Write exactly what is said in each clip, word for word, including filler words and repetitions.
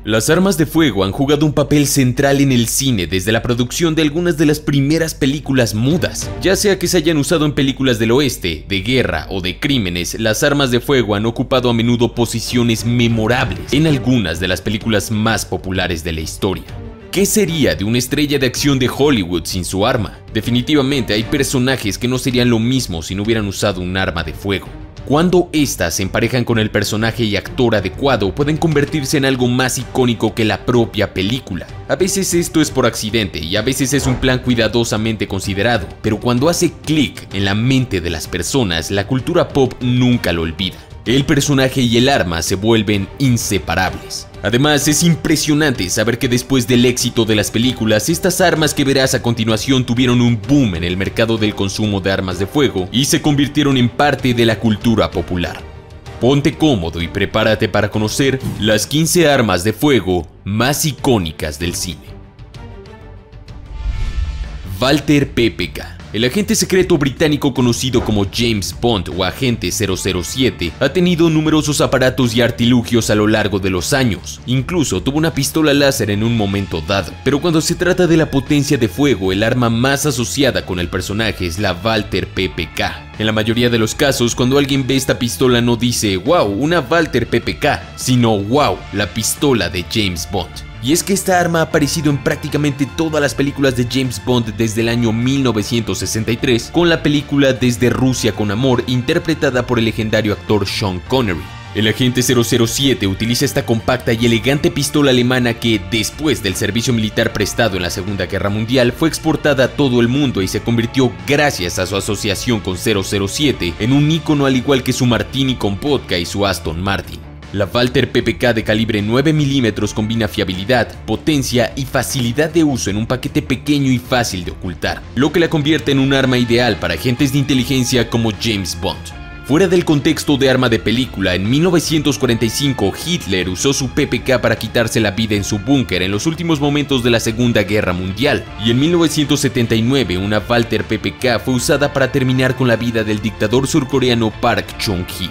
Las armas de fuego han jugado un papel central en el cine desde la producción de algunas de las primeras películas mudas. Ya sea que se hayan usado en películas del oeste, de guerra o de crímenes, las armas de fuego han ocupado a menudo posiciones memorables en algunas de las películas más populares de la historia. ¿Qué sería de una estrella de acción de Hollywood sin su arma? Definitivamente hay personajes que no serían lo mismo si no hubieran usado un arma de fuego. Cuando éstas se emparejan con el personaje y actor adecuado, pueden convertirse en algo más icónico que la propia película. A veces esto es por accidente y a veces es un plan cuidadosamente considerado, pero cuando hace clic en la mente de las personas, la cultura pop nunca lo olvida. El personaje y el arma se vuelven inseparables. Además, es impresionante saber que después del éxito de las películas, estas armas que verás a continuación tuvieron un boom en el mercado del consumo de armas de fuego y se convirtieron en parte de la cultura popular. Ponte cómodo y prepárate para conocer las quince armas de fuego más icónicas del cine. Walter P P K. El agente secreto británico conocido como James Bond o Agente cero cero siete ha tenido numerosos aparatos y artilugios a lo largo de los años. Incluso tuvo una pistola láser en un momento dado. Pero cuando se trata de la potencia de fuego, el arma más asociada con el personaje es la Walter P P K. En la mayoría de los casos, cuando alguien ve esta pistola no dice "wow, una Walter P P K", sino "wow, la pistola de James Bond". Y es que esta arma ha aparecido en prácticamente todas las películas de James Bond desde el año mil novecientos sesenta y tres, con la película Desde Rusia con Amor, interpretada por el legendario actor Sean Connery. El agente cero cero siete utiliza esta compacta y elegante pistola alemana que, después del servicio militar prestado en la Segunda Guerra Mundial, fue exportada a todo el mundo y se convirtió, gracias a su asociación con cero cero siete, en un ícono al igual que su Martini con vodka y su Aston Martin. La Walter P P K de calibre nueve milímetros combina fiabilidad, potencia y facilidad de uso en un paquete pequeño y fácil de ocultar, lo que la convierte en un arma ideal para agentes de inteligencia como James Bond. Fuera del contexto de arma de película, en mil novecientos cuarenta y cinco Hitler usó su P P K para quitarse la vida en su búnker en los últimos momentos de la Segunda Guerra Mundial, y en mil novecientos setenta y nueve una Walter P P K fue usada para terminar con la vida del dictador surcoreano Park Chung-hee.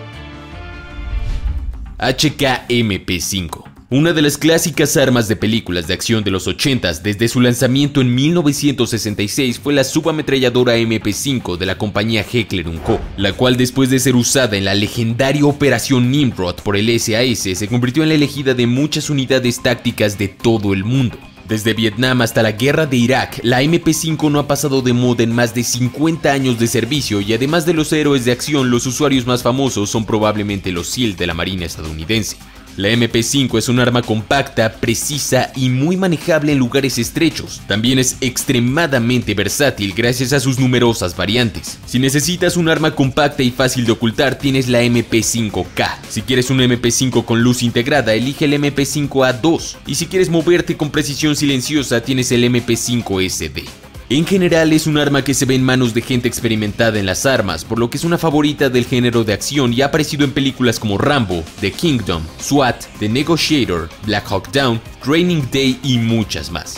H K M P cinco. Una de las clásicas armas de películas de acción de los ochentas desde su lanzamiento en mil novecientos sesenta y seis fue la subametralladora M P cinco de la compañía Heckler and Co., la cual después de ser usada en la legendaria Operación Nimrod por el S A S se convirtió en la elegida de muchas unidades tácticas de todo el mundo. Desde Vietnam hasta la guerra de Irak, la M P cinco no ha pasado de moda en más de cincuenta años de servicio y además de los héroes de acción, los usuarios más famosos son probablemente los SEAL de la Marina estadounidense. La M P cinco es un arma compacta, precisa y muy manejable en lugares estrechos. También es extremadamente versátil gracias a sus numerosas variantes. Si necesitas un arma compacta y fácil de ocultar, tienes la M P cinco K. Si quieres un M P cinco con luz integrada, elige el M P cinco A dos. Y si quieres moverte con precisión silenciosa, tienes el M P cinco S D. En general es un arma que se ve en manos de gente experimentada en las armas, por lo que es una favorita del género de acción y ha aparecido en películas como Rambo, The Kingdom, SWAT, The Negotiator, Black Hawk Down, Training Day y muchas más.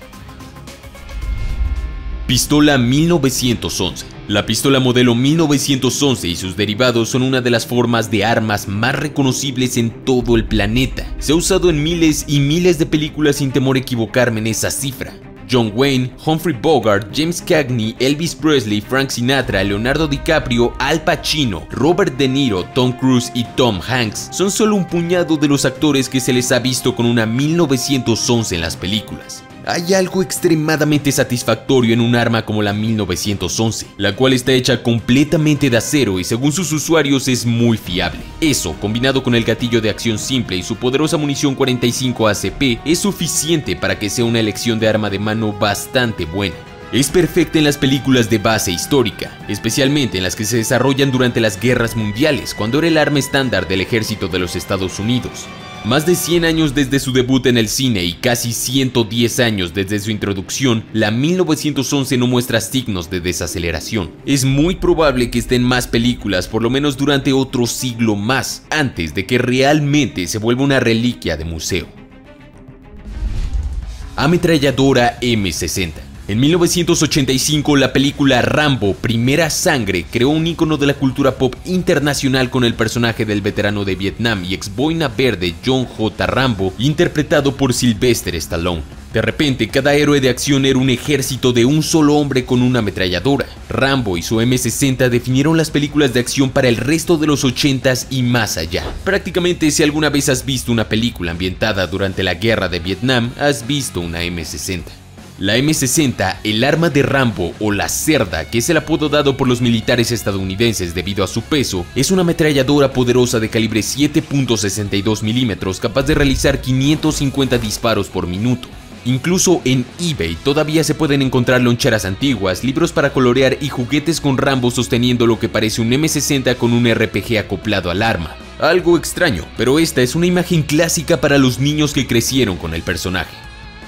Pistola mil novecientos once. La pistola modelo mil novecientos once y sus derivados son una de las formas de armas más reconocibles en todo el planeta. Se ha usado en miles y miles de películas sin temor a equivocarme en esa cifra. John Wayne, Humphrey Bogart, James Cagney, Elvis Presley, Frank Sinatra, Leonardo DiCaprio, Al Pacino, Robert De Niro, Tom Cruise y Tom Hanks son solo un puñado de los actores que se les ha visto con una mil novecientos once en las películas. Hay algo extremadamente satisfactorio en un arma como la mil novecientos once, la cual está hecha completamente de acero y según sus usuarios es muy fiable. Eso, combinado con el gatillo de acción simple y su poderosa munición cuarenta y cinco A C P, es suficiente para que sea una elección de arma de mano bastante buena. Es perfecta en las películas de base histórica, especialmente en las que se desarrollan durante las guerras mundiales, cuando era el arma estándar del ejército de los Estados Unidos. Más de cien años desde su debut en el cine y casi ciento diez años desde su introducción, la mil novecientos once no muestra signos de desaceleración. Es muy probable que esté en más películas, por lo menos durante otro siglo más, antes de que realmente se vuelva una reliquia de museo. Ametralladora M sesenta. En mil novecientos ochenta y cinco, la película Rambo, Primera Sangre, creó un ícono de la cultura pop internacional con el personaje del veterano de Vietnam y ex boina verde John J. Rambo, interpretado por Sylvester Stallone. De repente, cada héroe de acción era un ejército de un solo hombre con una ametralladora. Rambo y su eme sesenta definieron las películas de acción para el resto de los ochentas y más allá. Prácticamente, si alguna vez has visto una película ambientada durante la guerra de Vietnam, has visto una eme sesenta. La eme sesenta, el arma de Rambo o la cerda, que es el apodo dado por los militares estadounidenses debido a su peso, es una ametralladora poderosa de calibre siete punto sesenta y dos milímetros capaz de realizar quinientos cincuenta disparos por minuto. Incluso en eBay todavía se pueden encontrar loncheras antiguas, libros para colorear y juguetes con Rambo sosteniendo lo que parece un eme sesenta con un erre pe ge acoplado al arma. Algo extraño, pero esta es una imagen clásica para los niños que crecieron con el personaje.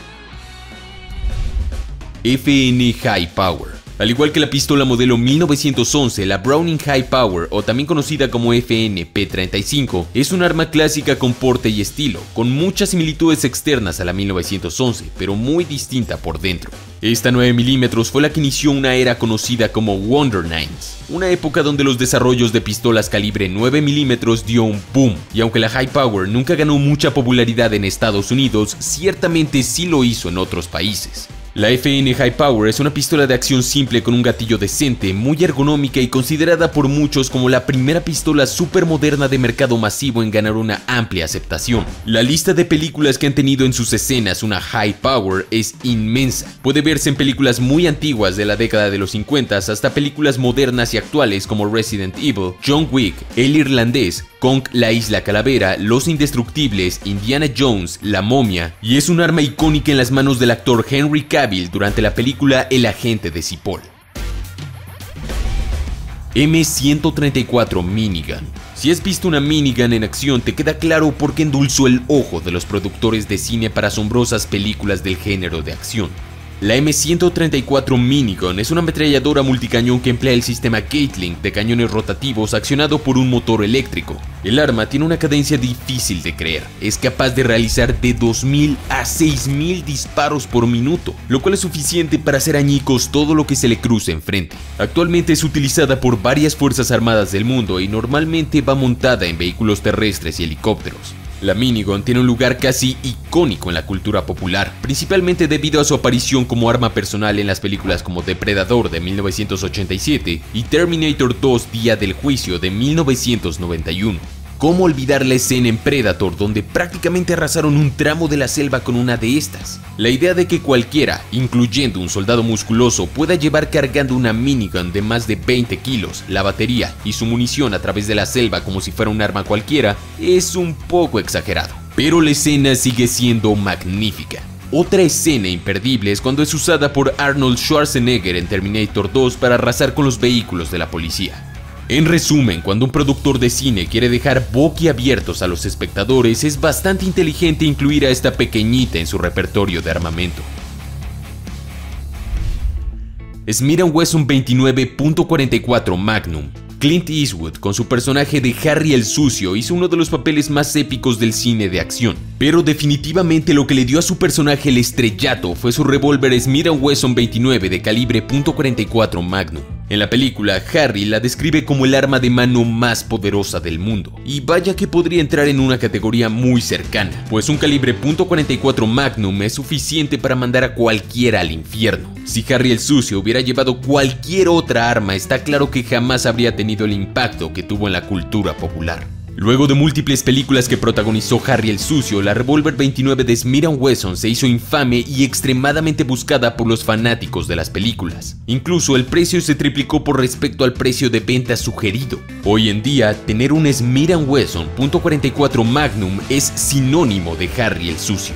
efe ene High Power. Al igual que la pistola modelo mil novecientos once, la Browning High Power, o también conocida como efe ene pe treinta y cinco, es un arma clásica con porte y estilo, con muchas similitudes externas a la mil novecientos once, pero muy distinta por dentro. Esta nueve milímetros fue la que inició una era conocida como Wonder Nines, una época donde los desarrollos de pistolas calibre nueve milímetros dio un boom, y aunque la High Power nunca ganó mucha popularidad en Estados Unidos, ciertamente sí lo hizo en otros países. La efe ene High Power es una pistola de acción simple con un gatillo decente, muy ergonómica y considerada por muchos como la primera pistola super moderna de mercado masivo en ganar una amplia aceptación. La lista de películas que han tenido en sus escenas una High Power es inmensa. Puede verse en películas muy antiguas de la década de los cincuenta hasta películas modernas y actuales como Resident Evil, John Wick, El Irlandés, Kong la Isla Calavera, Los Indestructibles, Indiana Jones, La Momia, y es un arma icónica en las manos del actor Henry Cavill durante la película El Agente de Cipoll. eme ciento treinta y cuatro Minigun. Si has visto una minigun en acción, te queda claro por qué endulzó el ojo de los productores de cine para asombrosas películas del género de acción. La eme ciento treinta y cuatro Minigun es una ametralladora multicañón que emplea el sistema Gatling de cañones rotativos accionado por un motor eléctrico. El arma tiene una cadencia difícil de creer, es capaz de realizar de dos mil a seis mil disparos por minuto, lo cual es suficiente para hacer añicos todo lo que se le cruce enfrente. Actualmente es utilizada por varias fuerzas armadas del mundo y normalmente va montada en vehículos terrestres y helicópteros. La minigun tiene un lugar casi icónico en la cultura popular, principalmente debido a su aparición como arma personal en las películas como Depredador de mil novecientos ochenta y siete y Terminator dos Día del Juicio de mil novecientos noventa y uno. ¿Cómo olvidar la escena en Predator donde prácticamente arrasaron un tramo de la selva con una de estas? La idea de que cualquiera, incluyendo un soldado musculoso, pueda llevar cargando una minigun de más de veinte kilos, la batería y su munición a través de la selva como si fuera un arma cualquiera, es un poco exagerado. Pero la escena sigue siendo magnífica. Otra escena imperdible es cuando es usada por Arnold Schwarzenegger en Terminator dos para arrasar con los vehículos de la policía. En resumen, cuando un productor de cine quiere dejar boquiabiertos a los espectadores, es bastante inteligente incluir a esta pequeñita en su repertorio de armamento. Smith and Wesson veintinueve punto cuarenta y cuatro Magnum. Clint Eastwood, con su personaje de Harry el Sucio, hizo uno de los papeles más épicos del cine de acción. Pero definitivamente lo que le dio a su personaje el estrellato fue su revólver Smith and Wesson veintinueve de calibre punto cuarenta y cuatro Magnum. En la película, Harry la describe como el arma de mano más poderosa del mundo. Y vaya que podría entrar en una categoría muy cercana, pues un calibre punto cuarenta y cuatro Magnum es suficiente para mandar a cualquiera al infierno. Si Harry el Sucio hubiera llevado cualquier otra arma, está claro que jamás habría tenido el impacto que tuvo en la cultura popular. Luego de múltiples películas que protagonizó Harry el Sucio, la revólver veintinueve de Smith and Wesson se hizo infame y extremadamente buscada por los fanáticos de las películas. Incluso el precio se triplicó por respecto al precio de venta sugerido. Hoy en día, tener un Smith and Wesson punto cuarenta y cuatro Magnum es sinónimo de Harry el Sucio.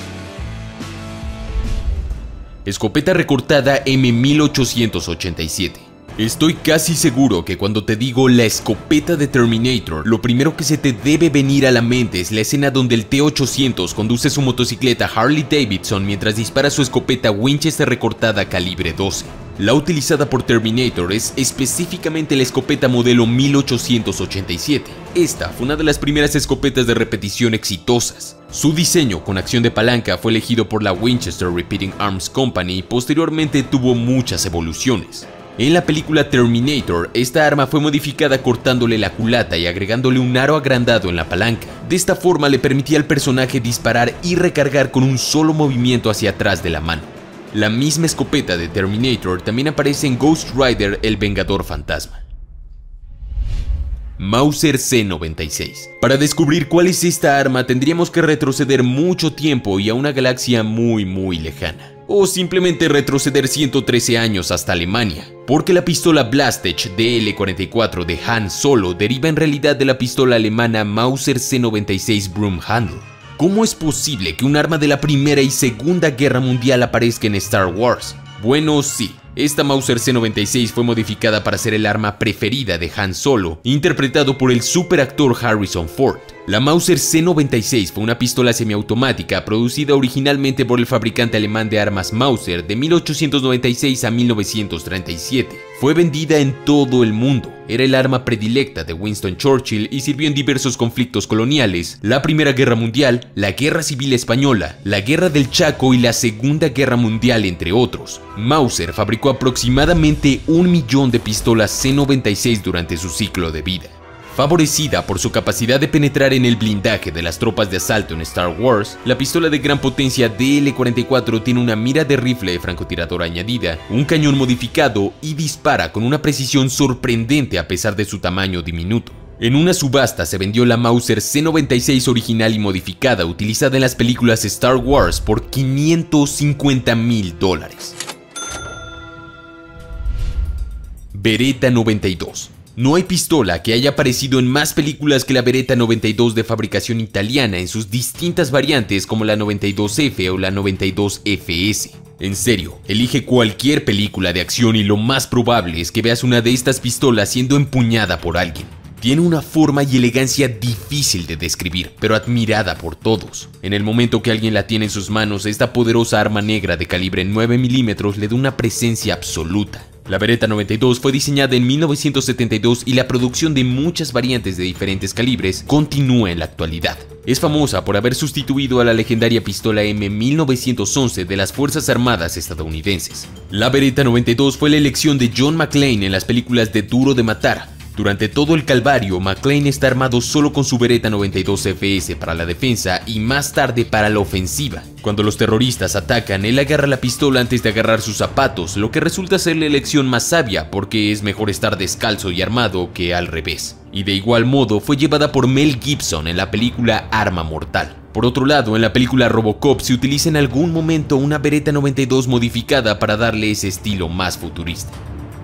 Escopeta recortada eme mil ochocientos ochenta y siete. Estoy casi seguro que cuando te digo la escopeta de Terminator, lo primero que se te debe venir a la mente es la escena donde el T ochocientos conduce su motocicleta Harley Davidson mientras dispara su escopeta Winchester recortada calibre doce. La utilizada por Terminator es específicamente la escopeta modelo mil ochocientos ochenta y siete. Esta fue una de las primeras escopetas de repetición exitosas. Su diseño con acción de palanca fue elegido por la Winchester Repeating Arms Company y posteriormente tuvo muchas evoluciones. En la película Terminator, esta arma fue modificada cortándole la culata y agregándole un aro agrandado en la palanca. De esta forma le permitía al personaje disparar y recargar con un solo movimiento hacia atrás de la mano. La misma escopeta de Terminator también aparece en Ghost Rider: El Vengador Fantasma. Mauser C noventa y seis. Para descubrir cuál es esta arma tendríamos que retroceder mucho tiempo y a una galaxia muy muy lejana. O simplemente retroceder ciento trece años hasta Alemania, porque la pistola Blastech D L cuarenta y cuatro de Han Solo deriva en realidad de la pistola alemana Mauser C noventa y seis Broomhandle. ¿Cómo es posible que un arma de la Primera y Segunda Guerra Mundial aparezca en Star Wars? Bueno, sí. Esta Mauser C noventa y seis fue modificada para ser el arma preferida de Han Solo, interpretado por el superactor Harrison Ford. La Mauser C noventa y seis fue una pistola semiautomática producida originalmente por el fabricante alemán de armas Mauser de mil ochocientos noventa y seis a mil novecientos treinta y siete. Fue vendida en todo el mundo, era el arma predilecta de Winston Churchill y sirvió en diversos conflictos coloniales, la Primera Guerra Mundial, la Guerra Civil Española, la Guerra del Chaco y la Segunda Guerra Mundial, entre otros. Mauser fabricó aproximadamente un millón de pistolas C noventa y seis durante su ciclo de vida. Favorecida por su capacidad de penetrar en el blindaje de las tropas de asalto en Star Wars, la pistola de gran potencia D L cuarenta y cuatro tiene una mira de rifle de francotirador añadida, un cañón modificado y dispara con una precisión sorprendente a pesar de su tamaño diminuto. En una subasta se vendió la Mauser C noventa y seis original y modificada utilizada en las películas Star Wars por quinientos cincuenta mil dólares. Beretta noventa y dos. No hay pistola que haya aparecido en más películas que la Beretta noventa y dos de fabricación italiana en sus distintas variantes como la noventa y dos F o la noventa y dos F S. En serio, elige cualquier película de acción y lo más probable es que veas una de estas pistolas siendo empuñada por alguien. Tiene una forma y elegancia difícil de describir, pero admirada por todos. En el momento que alguien la tiene en sus manos, esta poderosa arma negra de calibre nueve milímetros le da una presencia absoluta. La Beretta noventa y dos fue diseñada en mil novecientos setenta y dos y la producción de muchas variantes de diferentes calibres continúa en la actualidad. Es famosa por haber sustituido a la legendaria pistola M mil novecientos once de las Fuerzas Armadas estadounidenses. La Beretta noventa y dos fue la elección de John McClane en las películas de Duro de Matar. Durante todo el calvario, McClane está armado solo con su Beretta noventa y dos F S para la defensa y más tarde para la ofensiva. Cuando los terroristas atacan, él agarra la pistola antes de agarrar sus zapatos, lo que resulta ser la elección más sabia porque es mejor estar descalzo y armado que al revés. Y de igual modo fue llevada por Mel Gibson en la película Arma Mortal. Por otro lado, en la película Robocop se utiliza en algún momento una Beretta noventa y dos modificada para darle ese estilo más futurista.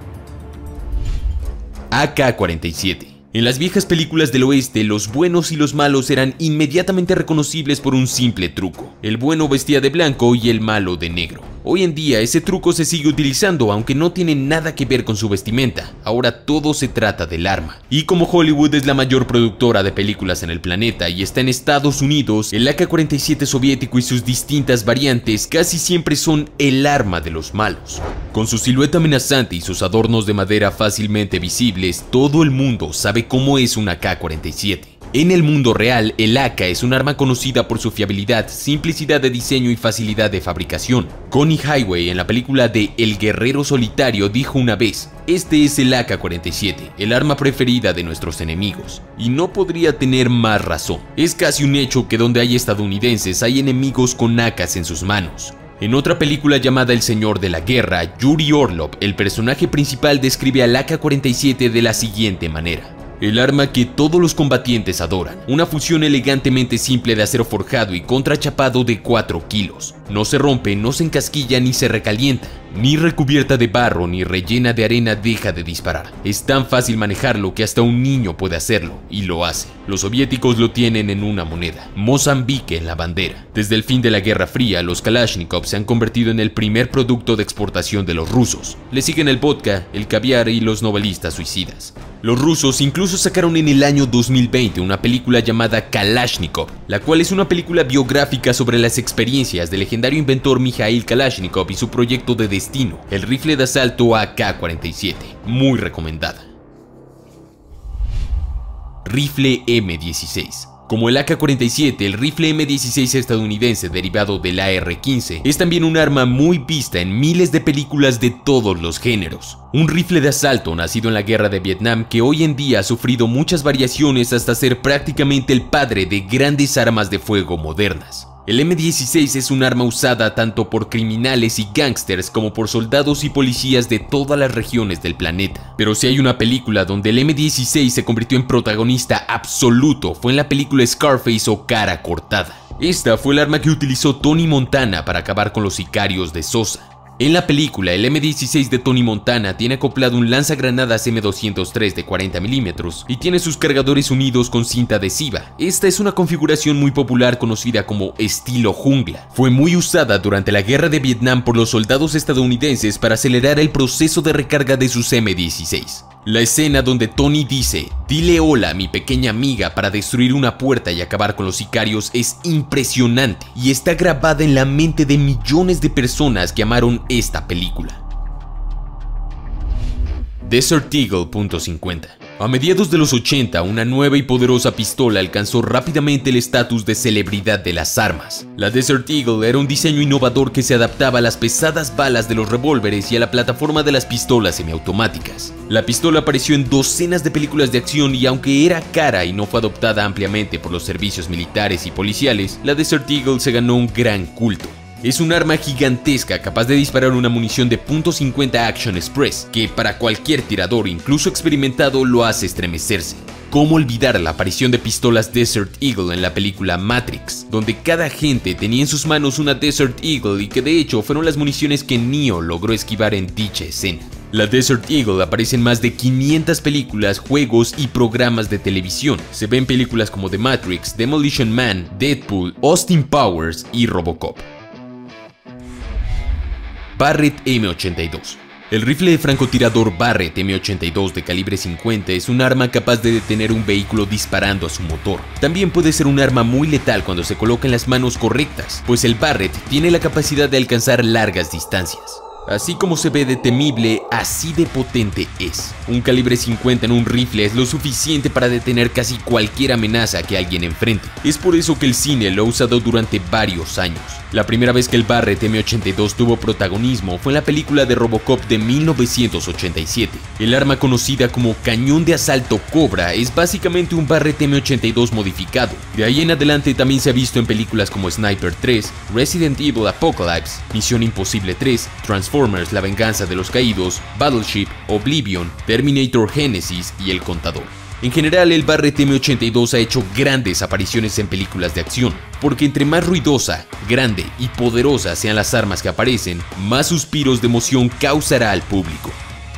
A K cuarenta y siete. En las viejas películas del oeste, los buenos y los malos eran inmediatamente reconocibles por un simple truco. El bueno vestía de blanco y el malo de negro. Hoy en día ese truco se sigue utilizando, aunque no tiene nada que ver con su vestimenta. Ahora todo se trata del arma. Y como Hollywood es la mayor productora de películas en el planeta y está en Estados Unidos, el A K cuarenta y siete soviético y sus distintas variantes casi siempre son el arma de los malos. Con su silueta amenazante y sus adornos de madera fácilmente visibles, todo el mundo sabe cómo es un A K cuarenta y siete. En el mundo real, el A K es un arma conocida por su fiabilidad, simplicidad de diseño y facilidad de fabricación. Connie Highway en la película de El Guerrero Solitario dijo una vez: "Este es el A K cuarenta y siete, el arma preferida de nuestros enemigos". Y no podría tener más razón. Es casi un hecho que donde hay estadounidenses hay enemigos con A Ks en sus manos. En otra película llamada El Señor de la Guerra, Yuri Orlov, el personaje principal, describe al A K cuarenta y siete de la siguiente manera: el arma que todos los combatientes adoran, una fusión elegantemente simple de acero forjado y contrachapado de cuatro kilos. No se rompe, no se encasquilla ni se recalienta. Ni recubierta de barro ni rellena de arena deja de disparar. Es tan fácil manejarlo que hasta un niño puede hacerlo, y lo hace. Los soviéticos lo tienen en una moneda, Mozambique en la bandera. Desde el fin de la Guerra Fría, los Kalashnikov se han convertido en el primer producto de exportación de los rusos. Le siguen el vodka, el caviar y los novelistas suicidas. Los rusos incluso sacaron en el año dos mil veinte una película llamada Kalashnikov, la cual es una película biográfica sobre las experiencias del legendario inventor Mikhail Kalashnikov y su proyecto de destino, el rifle de asalto A K cuarenta y siete, muy recomendada. Rifle eme dieciséis. Como el A K cuarenta y siete, el rifle eme dieciséis estadounidense derivado del A R quince es también un arma muy vista en miles de películas de todos los géneros. Un rifle de asalto nacido en la guerra de Vietnam que hoy en día ha sufrido muchas variaciones hasta ser prácticamente el padre de grandes armas de fuego modernas. El eme dieciséis es un arma usada tanto por criminales y gángsters como por soldados y policías de todas las regiones del planeta. Pero si hay una película donde el eme dieciséis se convirtió en protagonista absoluto, fue en la película Scarface o Cara Cortada. Esta fue el arma que utilizó Tony Montana para acabar con los sicarios de Sosa. En la película, el eme dieciséis de Tony Montana tiene acoplado un lanzagranadas eme doscientos tres de cuarenta milímetros y tiene sus cargadores unidos con cinta adhesiva. Esta es una configuración muy popular conocida como estilo jungla. Fue muy usada durante la guerra de Vietnam por los soldados estadounidenses para acelerar el proceso de recarga de sus eme dieciséis. La escena donde Tony dice, "Dile hola a mi pequeña amiga" para destruir una puerta y acabar con los sicarios es impresionante y está grabada en la mente de millones de personas que amaron esta película. Desert Eagle punto cincuenta. A mediados de los ochenta, una nueva y poderosa pistola alcanzó rápidamente el estatus de celebridad de las armas. La Desert Eagle era un diseño innovador que se adaptaba a las pesadas balas de los revólveres y a la plataforma de las pistolas semiautomáticas. La pistola apareció en docenas de películas de acción y aunque era cara y no fue adoptada ampliamente por los servicios militares y policiales, la Desert Eagle se ganó un gran culto. Es un arma gigantesca capaz de disparar una munición de punto cincuenta Action Express, que para cualquier tirador, incluso experimentado, lo hace estremecerse. ¿Cómo olvidar la aparición de pistolas Desert Eagle en la película Matrix, donde cada agente tenía en sus manos una Desert Eagle y que de hecho fueron las municiones que Neo logró esquivar en dicha escena? La Desert Eagle aparece en más de quinientas películas, juegos y programas de televisión. Se ve en películas como The Matrix, Demolition Man, Deadpool, Austin Powers y Robocop. Barrett eme ochenta y dos. El rifle de francotirador Barrett eme ochenta y dos de calibre cincuenta es un arma capaz de detener un vehículo disparando a su motor. También puede ser un arma muy letal cuando se coloca en las manos correctas, pues el Barrett tiene la capacidad de alcanzar largas distancias. Así como se ve de temible, así de potente es. Un calibre cincuenta en un rifle es lo suficiente para detener casi cualquier amenaza que alguien enfrente. Es por eso que el cine lo ha usado durante varios años. La primera vez que el Barrett eme ochenta y dos tuvo protagonismo fue en la película de Robocop de mil novecientos ochenta y siete. El arma conocida como cañón de asalto Cobra es básicamente un Barrett eme ochenta y dos modificado. De ahí en adelante también se ha visto en películas como Sniper tres, Resident Evil Apocalypse, Misión Imposible tres, Transformers La Venganza de los Caídos, Battleship, Oblivion, Terminator Genesis y El Contador. En general, el Barrett eme ochenta y dos ha hecho grandes apariciones en películas de acción, porque entre más ruidosa, grande y poderosa sean las armas que aparecen, más suspiros de emoción causará al público.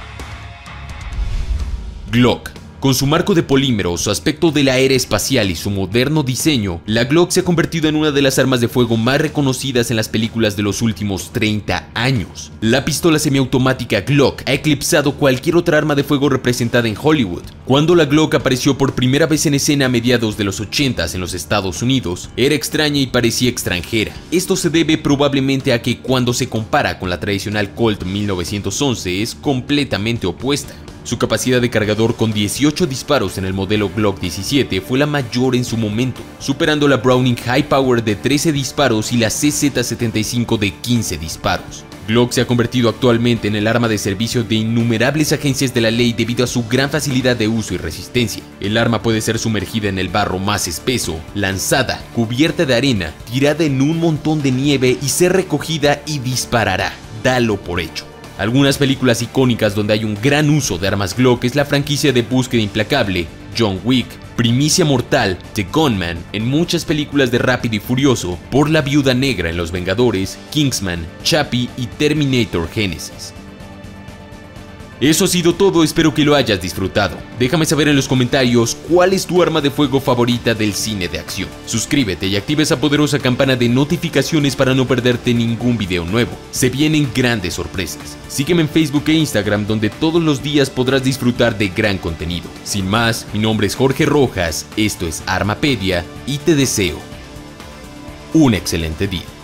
Glock. Con su marco de polímero, su aspecto de la era espacial y su moderno diseño, la Glock se ha convertido en una de las armas de fuego más reconocidas en las películas de los últimos treinta años. La pistola semiautomática Glock ha eclipsado cualquier otra arma de fuego representada en Hollywood. Cuando la Glock apareció por primera vez en escena a mediados de los ochentas en los Estados Unidos, era extraña y parecía extranjera. Esto se debe probablemente a que cuando se compara con la tradicional Colt mil novecientos once es completamente opuesta. Su capacidad de cargador con dieciocho disparos en el modelo Glock diecisiete fue la mayor en su momento, superando la Browning High Power de trece disparos y la C Z setenta y cinco de quince disparos. Glock se ha convertido actualmente en el arma de servicio de innumerables agencias de la ley debido a su gran facilidad de uso y resistencia. El arma puede ser sumergida en el barro más espeso, lanzada, cubierta de arena, tirada en un montón de nieve y ser recogida y disparará. Dalo por hecho. Algunas películas icónicas donde hay un gran uso de armas Glock es la franquicia de Búsqueda Implacable, John Wick, Primicia Mortal, The Gunman, en muchas películas de Rápido y Furioso, por la Viuda Negra en Los Vengadores, Kingsman, Chappie y Terminator Genesis. Eso ha sido todo, espero que lo hayas disfrutado. Déjame saber en los comentarios cuál es tu arma de fuego favorita del cine de acción. Suscríbete y activa esa poderosa campana de notificaciones para no perderte ningún video nuevo. Se vienen grandes sorpresas. Sígueme en Facebook e Instagram, donde todos los días podrás disfrutar de gran contenido. Sin más, mi nombre es Jorge Rojas, esto es Armapedia y te deseo un excelente día.